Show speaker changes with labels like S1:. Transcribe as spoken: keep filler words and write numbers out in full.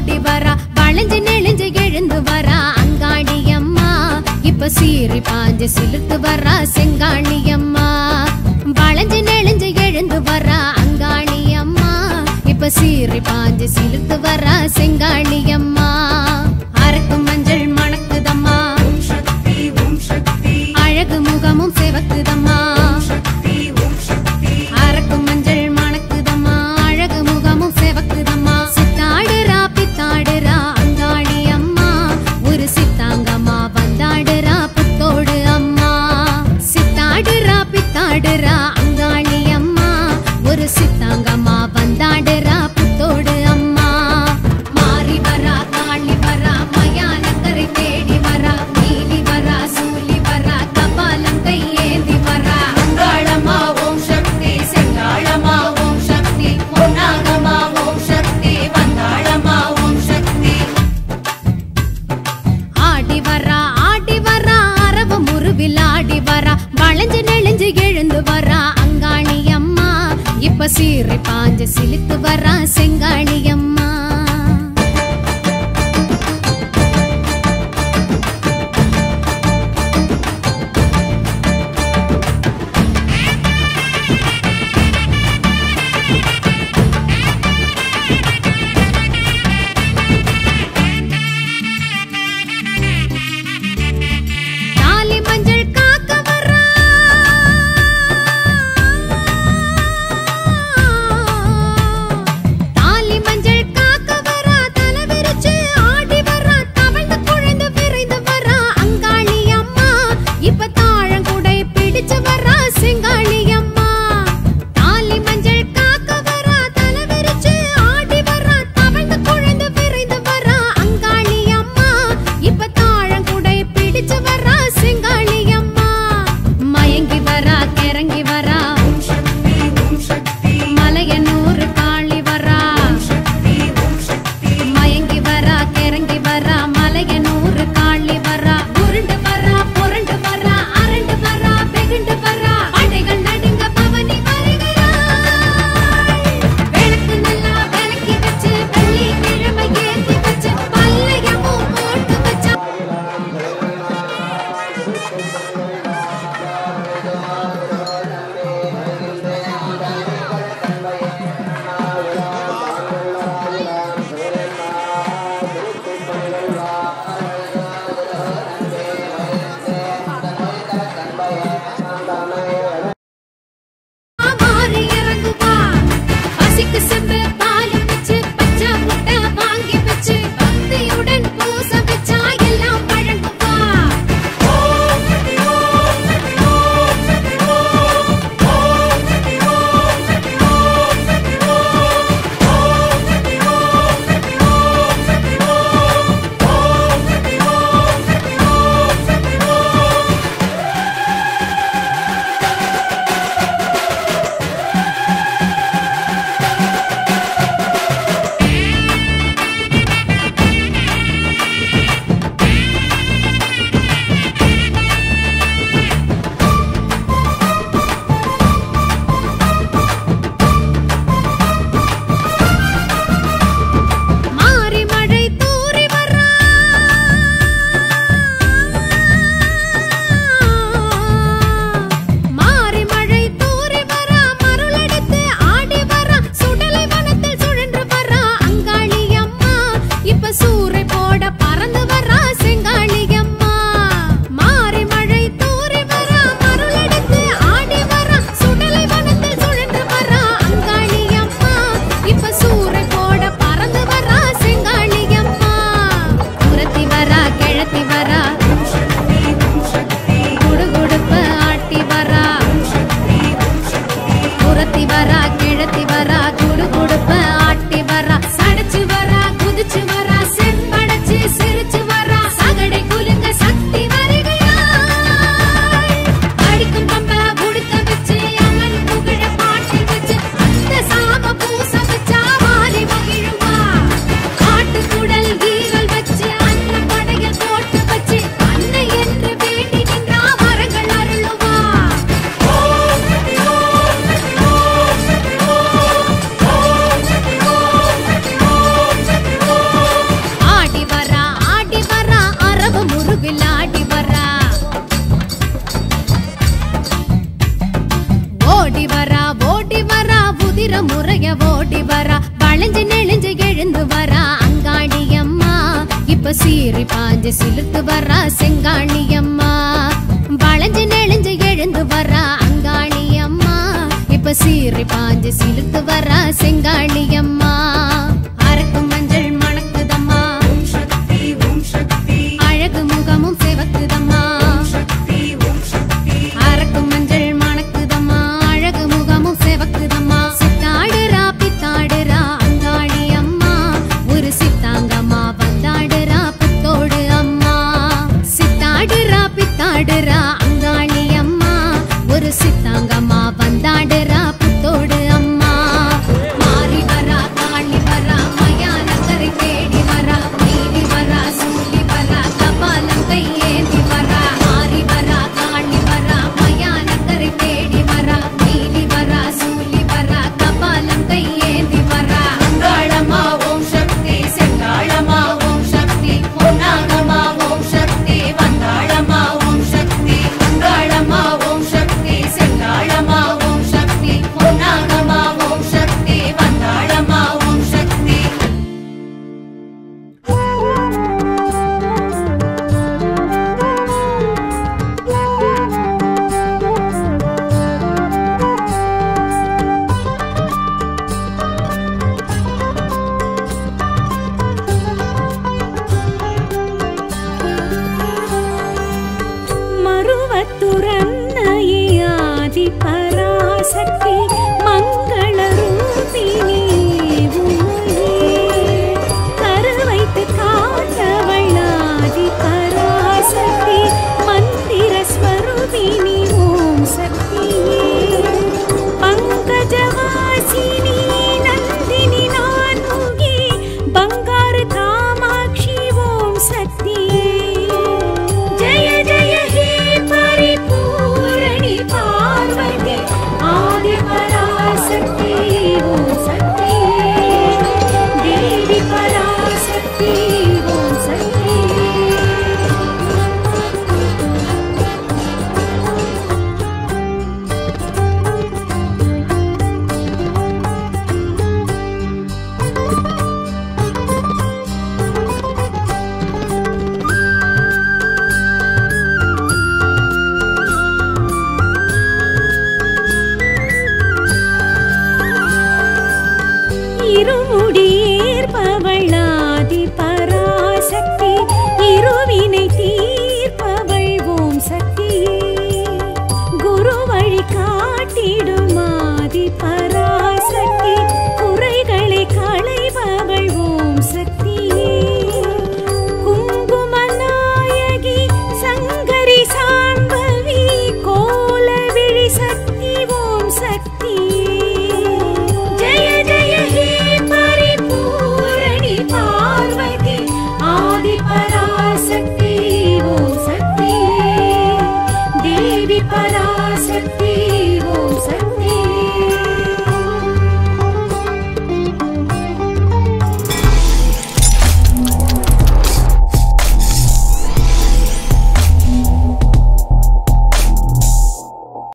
S1: ஓடி வரா வளைஞ்சு நெளிஞ்சு எழுந்து வரா அங்காளி அம்மா இப்ப சீறி பாஞ்சு சிலுத்து வரா செங்காளி அம்மா வளைஞ்சு நெளிஞ்சு எழுந்து வரா அங்காளி அம்மா இப்ப சீறி பாஞ்சு சிலுத்து வரா செங்காளி அம்மா அரக்கு மஞ்சள் மணக்குதம்மா அழகு முகமும் செவக்குதம்மா அரக்கு மஞ்சள் மணக்குதம்மா அழகு முகமும் செவக்குதம்மா சித்தாடுறா பித்தாடுறா அங்காளி அம்மா ஒரு சித்தாங்கம்மா வந்தாடுறா புத்தோடு அம்மா சித்தாடுறா பித்தாடுறா அங்காளி அம்மா ஒரு சித்தாங்கம்மா வந்தாடுறா புத்தோடு அம்மா மாறி வரா சீறி பாஞ்சு சிலுத்து வரா செங்காளி அம்மா வளைஞ்சு நெளிஞ்சு எழுந்து வரா அங்காளி அம்மா இப்ப சீறி பாஞ்சு சிலுத்து வரா செங்காளி அம்மா அரக்கு மஞ்சள் மணக்குதம்மா அழகு முகமும் சிவக்குதம்மா அரக்கு மஞ்சள் மணக்குதம்மா அழகு முகமும் சிவக்குதம்மா சித்தாடுறா பித்தாடுறா அங்காளி அம்மா ஒரு சித்தாங்கம்மா வந்தாடுறா புத்தோடு அம்மா சித்தாடுறா பித்தாடுறா அங்காளி அம்மா ஒரு சித்தாங்கம்மா வந்தாடுறா புத்தோடு அம்மா மாறி வரா காளி வரா மயான கரை தேடி வரா மீறி வரா சூழி வரா கபாலம் கையேந்தி வரா மாறி வரா காளி வரா மயான கரை தேடி வரா மீறி வரா சூழி வரா கபாலம் கையேந்தி வரா அங்காளம்மா ஓம் சக்தி செங்காளம்மா ஓம் சக்தி பொன்னாகம்மா ஓம் சக்தி வந்தாளம்மா ஓம் சக்தி அங்காளம்மா ஓம் சக்தி செங்காளம்மா ஓம் சக்தி பொன்னாகம்மா ஓம் சக்தி வந்தாளம்மா ஓம் சக்தி
S2: மருவத்துரன்னையாதி பராசக்தி மங்கள ரூபிணி உமையே கருவைத்து காத்தவளாதி பராசக்தி மந்திர ஸ்வரூபிணி ஓம் சக்தியே பங்கஜவாசினி நந்தினி நான்முகி பங்காரு காமாட்சி ஓம் சக்தியே ஜய ஜய ஹே பரிபூரணி பார்வதி ஆதி பராசக்தி ஓம் சக்தி தேவி பராசக்தி ஓம் சக்தி இருமுடியேற்பவளாதி பராசக்தி இருவினை தீர்ப்பவள் ஓம் சக்தியே குரு வழி காட்டிடுமாதி பராசக்தி குறைகளை களைபவள் ஓம் சக்தியே குங்கும நாயகி சங்கரி சாம்பவி கோலவிழி சக்தி ஓம் சக்தியே ஜய ஜய ஹே பரிபூரணி பார்வதி ஆதி பராசக்தி ஓம் சக்தியே தேவி பராசக்தி